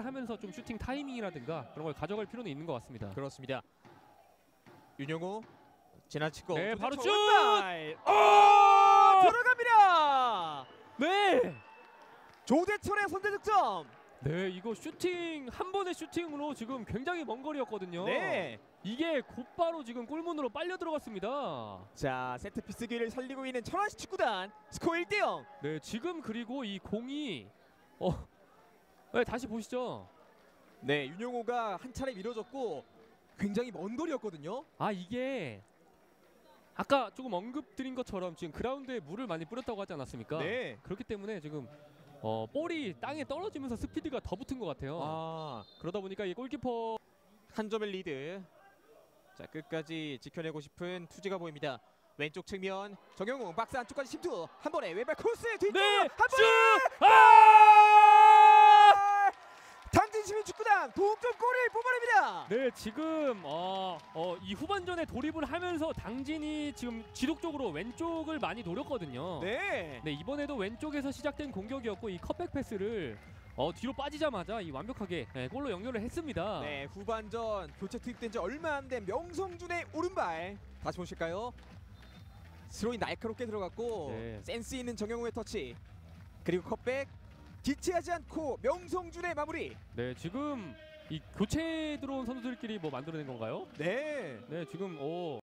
하면서 좀 슈팅 타이밍이라든가 그런 걸 가져갈 필요는 있는 것 같습니다. 그렇습니다. 윤영호 지나치고 네, 바로 슛! 들어갑니다. 네! 조대철의 선제 득점. 네, 이거 슈팅 한 번의 슈팅으로 지금 굉장히 먼 거리였거든요. 네. 이게 곧바로 지금 골문으로 빨려 들어갔습니다. 자, 세트피스 기회를 살리고 있는 천안시 축구단. 스코어 1대0. 네, 지금 그리고 이 공이 네, 다시 보시죠. 네, 윤영호가 한 차례 밀어줬고 굉장히 먼 거리였거든요. 아, 이게 아까 조금 언급드린 것처럼 지금 그라운드에 물을 많이 뿌렸다고 하지 않았습니까? 네. 그렇기 때문에 지금 볼이 땅에 떨어지면서 스피드가 더 붙은 것 같아요. 아, 그러다 보니까 이 골키퍼 한 점의 리드. 자, 끝까지 지켜내고 싶은 투지가 보입니다. 왼쪽 측면 정영웅 박스 안쪽까지 침투. 한 번에 왼발 코스 뒤쪽 네! 한 번에 당진시민 축구단 동점 골을 뽑아냅니다. 네, 지금 이 후반전에 돌입을 하면서 당진이 지금 지속적으로 왼쪽을 많이 노렸거든요. 네. 네, 이번에도 왼쪽에서 시작된 공격이었고 이 컷백 패스를 뒤로 빠지자마자 이 완벽하게 골로 연결을 했습니다. 네, 후반전 교체 투입된 지 얼마 안 된 명성준의 오른발 다시 보실까요? 스로이 날카롭게 들어갔고 네. 센스 있는 정영우의 터치 그리고 컷백 지체하지 않고 명성준의 마무리. 네, 지금 이 교체 들어온 선수들끼리 뭐 만들어낸 건가요? 네. 네, 지금